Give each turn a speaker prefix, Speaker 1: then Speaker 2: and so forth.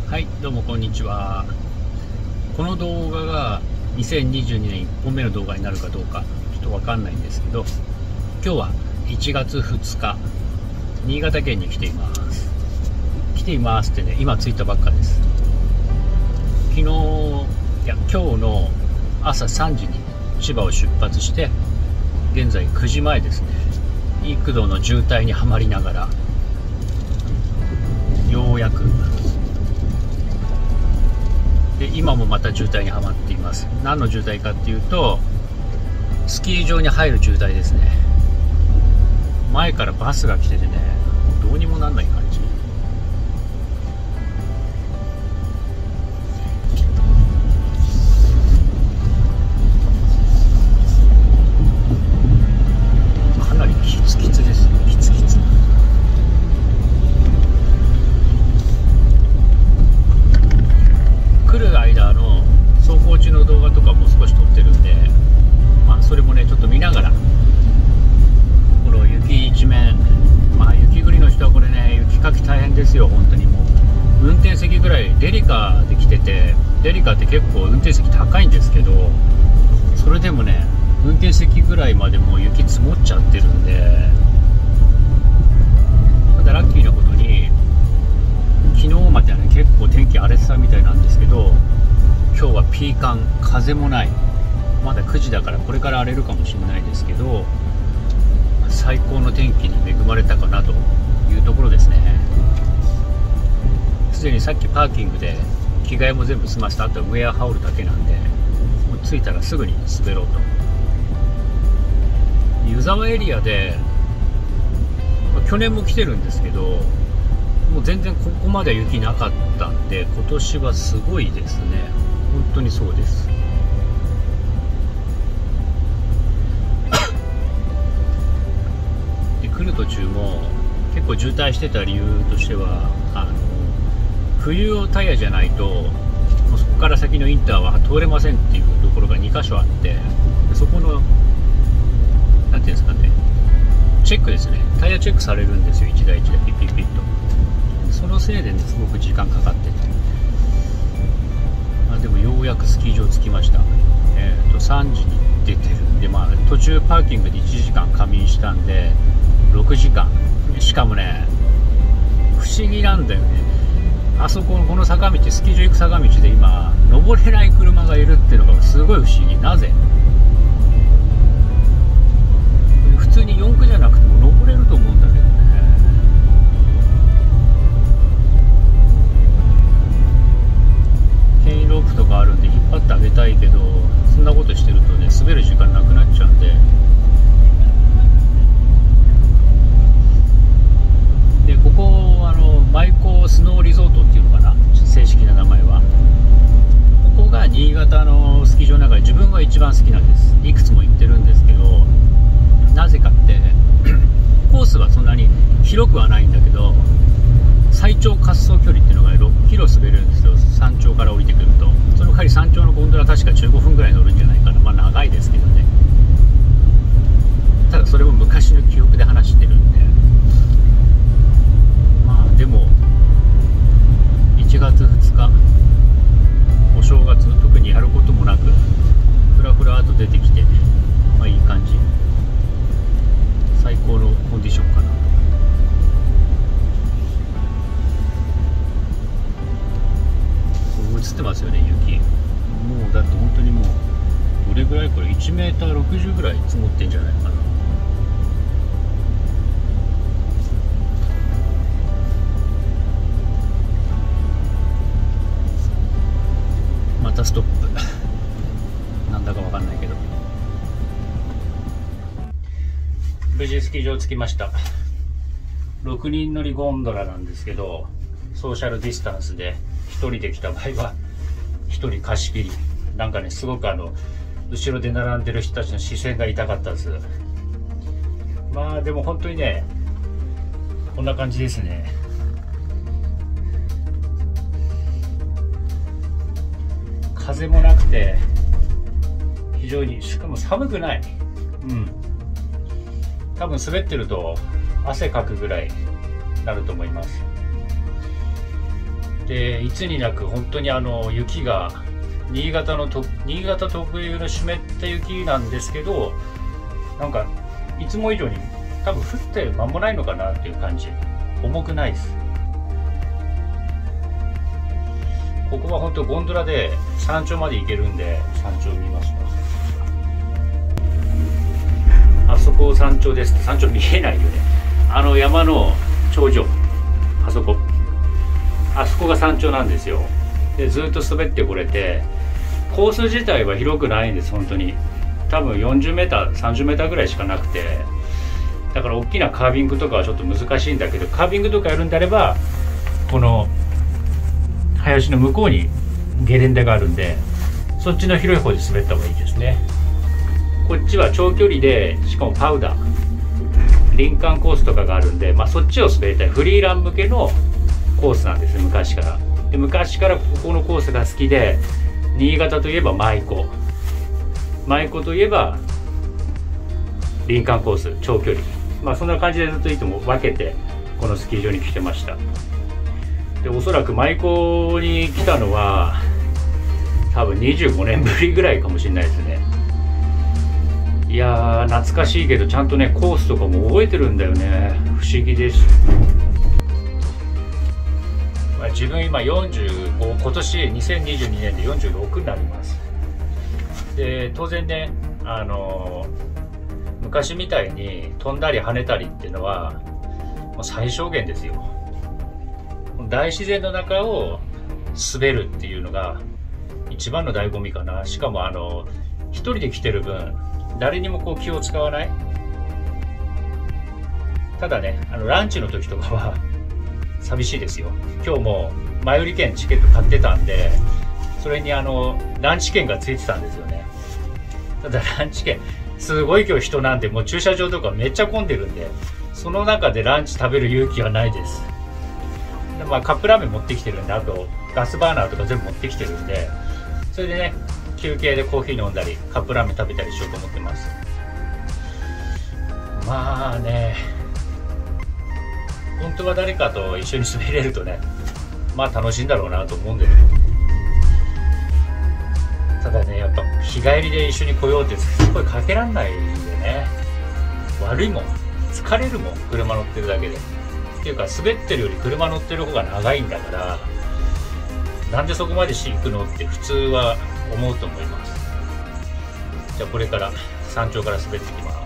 Speaker 1: はい、どうもこんにちは。この動画が2022年1本目の動画になるかどうかちょっとわかんないんですけど、今日は1月2日、新潟県に来ています。来ていますってね、今着いたばっかです。今日の朝3時に千葉を出発して、現在9時前ですね。幾度の渋滞にはまりながら、ようやくで今もまた渋滞にはまっています。何の渋滞かっていうと、スキー場に入る渋滞ですね。前からバスが来ててね、どうにもなんない感じ。かなりキツキツですね。キツキツ。来る間の走行中の動画とかも少し撮ってるんで、それもねちょっと見ながら、この雪一面、雪国の人はこれね、雪かき大変ですよ。本当にもう運転席ぐらいデリカで来てて、デリカって結構運転席高いんですけど、それでもね運転席ぐらいまでもう雪積もっちゃってるんで、ただラッキーなことに昨日まではね結構天気荒れてたみたいなんですけど、今日はピーカン、風もない。まだ9時だからこれから荒れるかもしれないですけど、最高の天気に恵まれたかなというところですね。すでにさっきパーキングで着替えも全部済ませた。あとウェア羽織るだけなんで、もう着いたらすぐに滑ろうと。湯沢エリアで、去年も来てるんですけど、もう全然ここまで雪なかったんで、今年はすごいですね。本当にそうです。で、来る途中も結構渋滞してた理由としては、冬用タイヤじゃないともうそこから先のインターは通れませんっていうところが2箇所あって、そこのなんていうんですかね、チェックですね。タイヤチェックされるんですよ、1台1台ピッピッピッと。そのせいでね、すごく時間かかってて、でもようやくスキー場着きました。3時に出てるんで、途中パーキングで1時間仮眠したんで6時間。しかもね、不思議なんだよね。あそこのこの坂道、スキー場行く坂道で今登れない車がいるっていうのがすごい不思議。なぜ？普通に4区じゃなくても登れると思うんだけどね。牽引ロープとかあるんで引っ張ってあげたいけど、そんなことしてるとね、滑る時間なくなっちゃうんで。で、ここ舞子スノーリゾートっていうのかな、正式な名前は。ここが新潟のスキー場の中で自分が一番好きなんです。いくつも行ってるんですけど、なぜかってコースはそんなに広くはないんだけど、最長滑走距離っていうのが6キロ滑れるんですよ。山頂から降りてくると。その代わり山頂のゴンドラ確か15分ぐらい乗るんじゃないかな。長いですけどね。ただそれも昔の記憶で話してるんで、でも1月2日お正月、特にやることもなくふらふらと出てきて、いい感じ、最高のコンディションかなと。映ってますよね、雪。もうだって本当にもうどれぐらい、これ 1m60 ぐらい積もってんじゃないかな。またストップなんだかわかんないけど、無事スキー場着きました。6人乗りゴンドラなんですけど、ソーシャルディスタンスで1人で来た場合は1人貸し切り。なんかね、すごく後ろで並んでる人たちの視線が痛かったです。でも本当にね、こんな感じですね。風もなくて非常に、しかも寒くない。多分滑ってると汗かくぐらいになると思います。 でいつになく本当に雪が新潟特有の湿った雪なんですけど、なんかいつも以上に多分降って間もないのかなっていう感じ。重くないです。ここは本当ゴンドラで山頂まで行けるんで、山頂見ますか。あそこ山頂ですって。山頂見えないよね。山の頂上、あそこが山頂なんですよ。でずっと滑ってこれて、コース自体は広くないんです。本当に多分 40m 30m ぐらいしかなくて、だから大きなカービングとかはちょっと難しいんだけど、カービングとかやるんであればこの林の向こうにゲレンデがあるんで、そっちの広い方で滑った方がいいですね。こっちは長距離で、しかもパウダー林間コースとかがあるんで、そっちを滑りたいフリーラン向けのコースなんです。昔からここのコースが好きで、新潟といえば舞子といえば林間コース長距離、そんな感じでずっといつも分けてこのスキー場に来てました。でおそらく舞子に来たのは多分25年ぶりぐらいかもしれないですね。いやー懐かしいけど、ちゃんとねコースとかも覚えてるんだよね。不思議です。自分今45、今年2022年で46になります。で当然ね、昔みたいに飛んだり跳ねたりっていうのはもう最小限ですよ。大自然の中を滑るっていうのが一番の醍醐味かな。しかも一人で来てる分誰にもこう気を使わない。ただねランチの時とかは寂しいですよ。今日も前売り券チケット買ってたんで、それにランチ券がついてたんですよね。ただランチ券すごい今日人なんで、もう駐車場とかめっちゃ混んでるんで、その中でランチ食べる勇気はないです。でカップラーメン持ってきてるんで、あとガスバーナーとか全部持ってきてるんで、それでね休憩でコーヒー飲んだりカップラーメン食べたりしようと思ってます。本当は誰かと一緒に滑れるとね、楽しいんだろうなと思うんだけど、ただねやっぱ日帰りで一緒に来ようってすごいかけらんないんでね。悪いもん、疲れるもん、車乗ってるだけで。っていうか滑ってるより車乗ってる方が長いんだから、なんでそこまでし行くのって普通は思うと思います。じゃあこれから山頂から滑ってきます。